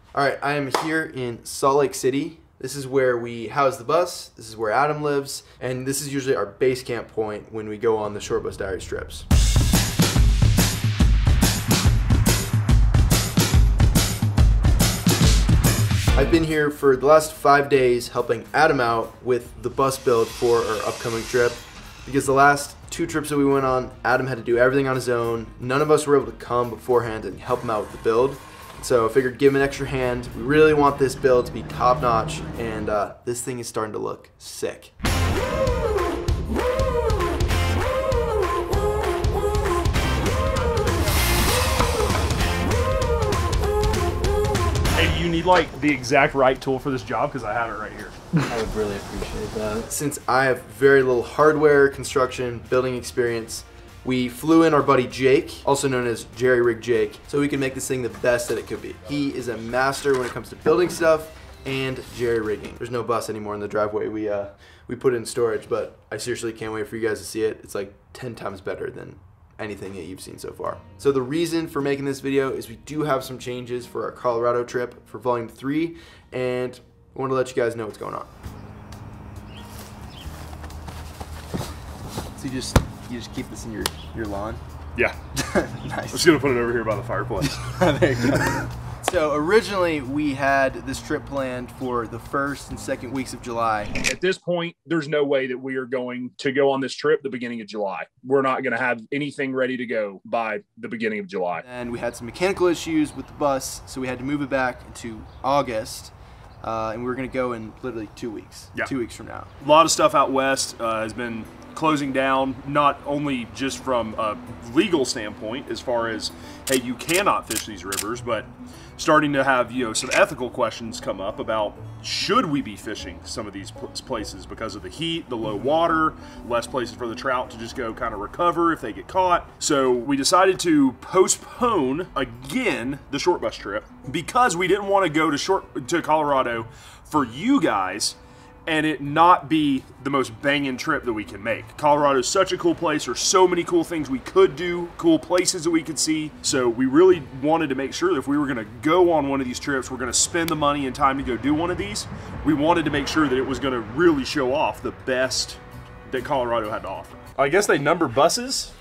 All right, I am here in Salt Lake City. This is where we house the bus, this is where Adam lives, and this is usually our base camp point when we go on the Short Bus Diaries trips. I've been here for the last 5 days helping Adam out with the bus build for our upcoming trip, because the last 2 trips that we went on, Adam had to do everything on his own. None of us were able to come beforehand and help him out with the build. So I figured give him an extra hand. We really want this build to be top notch, and this thing is starting to look sick. Hey, you need like the exact right tool for this job because I have it right here. I would really appreciate that. Since I have very little hardware, construction, building experience, we flew in our buddy Jake, also known as Jerry Rig Jake, so we can make this thing the best that it could be. He is a master when it comes to building stuff and jerry rigging. There's no bus anymore in the driveway. We put it in storage, but I seriously can't wait for you guys to see it. It's like 10 times better than anything that you've seen so far. So the reason for making this video is we do have some changes for our Colorado trip for volume 3, and I want to let you guys know what's going on. So you just keep this in your lawn? Yeah. Nice. I'm just gonna put it over here by the fireplace. There you go. So originally we had this trip planned for the 1st and 2nd weeks of July. At this point, there's no way that we are going to go on this trip the beginning of July. We're not gonna have anything ready to go by the beginning of July. And we had some mechanical issues with the bus, so we had to move it back into August. And we were gonna go in literally 2 weeks. Yeah. 2 weeks from now. A lot of stuff out west has been closing down, not only just from a legal standpoint as far as, hey, you cannot fish these rivers, but starting to have, you know, some ethical questions come up about should we be fishing some of these places because of the heat, the low water, less places for the trout to just go kind of recover if they get caught. So we decided to postpone again the short bus trip because we didn't want to go to Colorado for you guys and it not be the most banging trip that we can make. Colorado is such a cool place. There's so many cool things we could do, cool places that we could see. So we really wanted to make sure that if we were gonna go on one of these trips, we're gonna spend the money and time to go do one of these, we wanted to make sure that it was gonna really show off the best that Colorado had to offer. I guess they number buses.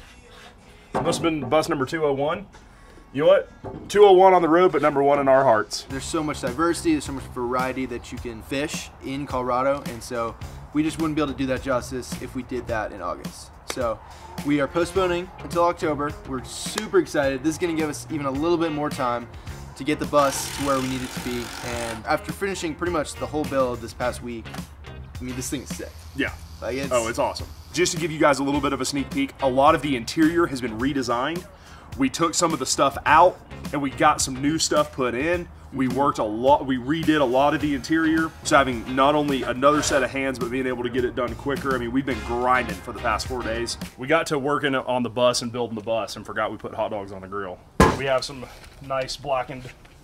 It must have been bus number 201. You know what? 201 on the road, but number 1 in our hearts. There's so much diversity, there's so much variety that you can fish in Colorado, and so we just wouldn't be able to do that justice if we did that in August. So we are postponing until October. We're super excited. This is gonna give us even a little bit more time to get the bus to where we need it to be. And after finishing pretty much the whole build this past week, I mean, this thing is sick. Yeah. Like it's awesome. Just to give you guys a little bit of a sneak peek, a lot of the interior has been redesigned. We took some of the stuff out and we got some new stuff put in. We worked a lot, we redid a lot of the interior. So having not only another set of hands, but being able to get it done quicker. I mean, we've been grinding for the past 4 days. We got to working on the bus and building the bus and forgot we put hot dogs on the grill. We have some nice blackened,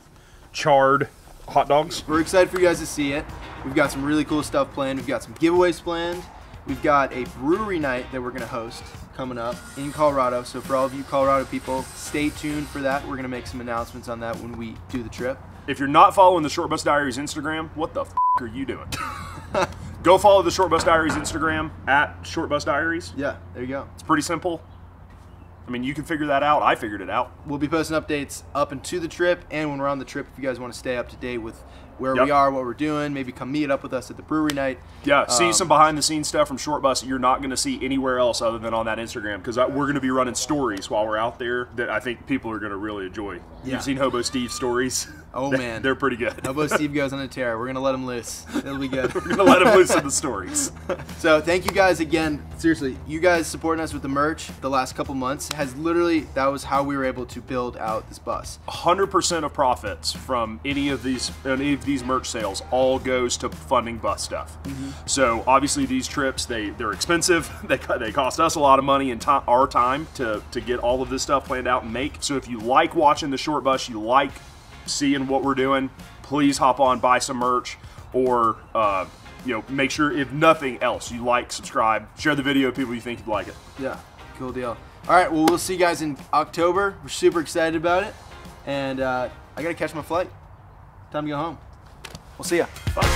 charred hot dogs. We're excited for you guys to see it. We've got some really cool stuff planned. We've got some giveaways planned. We've got a brewery night that we're gonna host coming up in Colorado. So for all of you Colorado people, stay tuned for that. We're gonna make some announcements on that when we do the trip. If you're not following the Short Bus Diaries Instagram, what the f are you doing? Go follow the Short Bus Diaries Instagram at Short Bus Diaries. Yeah, there you go. It's pretty simple. I mean, you can figure that out. I figured it out. We'll be posting updates up into the trip and when we're on the trip if you guys want to stay up to date with where we are, what we're doing, maybe come meet up with us at the brewery night. Yeah, see some behind the scenes stuff from Short Bus that you're not going to see anywhere else other than on that Instagram, because we're going to be running stories while we're out there that I think people are going to really enjoy. Yeah. You've seen Hobo Steve's stories? Oh man, they're pretty good. Hobo Steve goes on a tear. We're going to let him loose. It'll be good. We're going to let him loose in the stories. So thank you guys again. Seriously, you guys supporting us with the merch the last couple months has literally, that was how we were able to build out this bus. 100% of profits from any of these merch sales all goes to funding bus stuff. So obviously these trips, they're expensive. They cost us a lot of money and our time to get all of this stuff planned out and make. So if you like watching the Short Bus, you like seeing what we're doing, please hop on, buy some merch, or you know, make sure, if nothing else, you like, subscribe, share the video with people you think would like it. Yeah, cool deal. All right, well, we'll see you guys in October. We're super excited about it, and I gotta catch my flight. Time to go home. We'll see ya.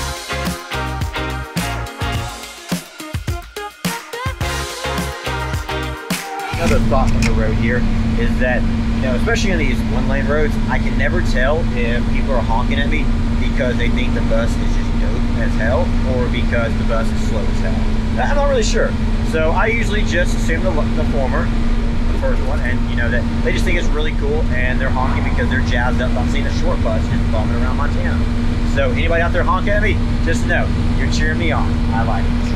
Another thought on the road here is that, you know, especially on these one-lane roads, I can never tell if people are honking at me because they think the bus is just dope as hell or because the bus is slow as hell. I'm not really sure. So I usually just assume the former, the first one, and you know that they just think it's really cool and they're honking because they're jazzed up about seeing a short bus just bombing around Montana. So anybody out there honking at me, just know you're cheering me on. I like it.